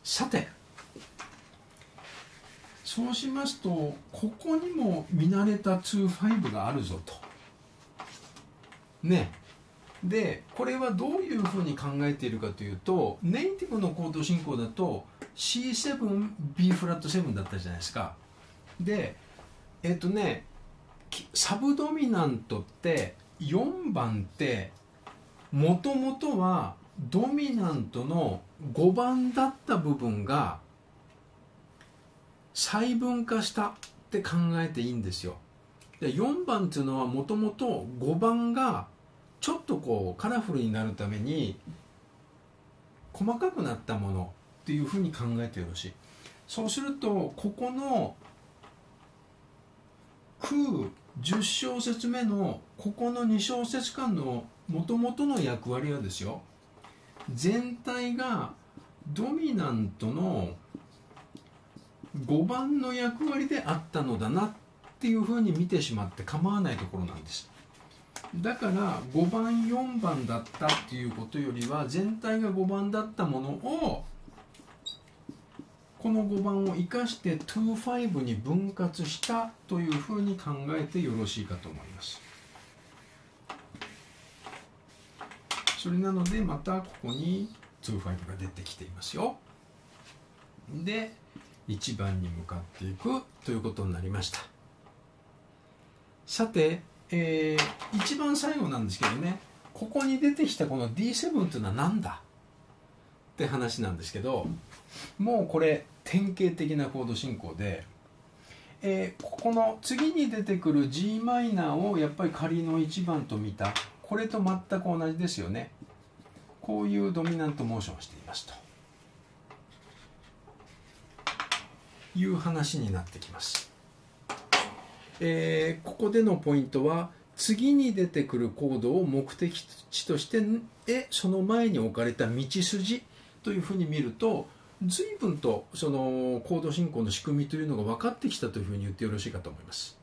さて、そうしますとここにも見慣れた2-5があるぞとね。でこれはどういうふうに考えているかというと、ネイティブのコード進行だと C7B フラット7だったじゃないですか。でサブドミナントって4番ってもともとはドミナントの5番だった部分が細分化したって考えていいんですよ。で4番っていうのはもともと5番がちょっとこうカラフルになるために細かくなったものっていうふうに考えてよろしい。そうするとここの空10小節目のここの2小節間のもともとの役割はですよ、全体がドミナントの5番の役割であったのだなっていうふうに見てしまって構わないところなんです。だから5番4番だったっていうことよりは、全体が5番だったものをこの5番を生かして2-5に分割したというふうに考えてよろしいかと思います。それなのでまたここに2-5が出てきていますよ。で1番に向かっていくということになりました。さて、一番最後なんですけどね、ここに出てきたこの D7 というのは何だって話なんですけど、もうこれ典型的なコード進行で、ここの次に出てくる g マイナーをやっぱり仮の1番と見た、これと全く同じですよね。こういうドミナントモーションをしていますという話になってきます。ここでのポイントは、次に出てくるコードを目的地としてその前に置かれた道筋というふうに見ると、随分とそのコード進行の仕組みというのが分かってきたというふうに言ってよろしいかと思います。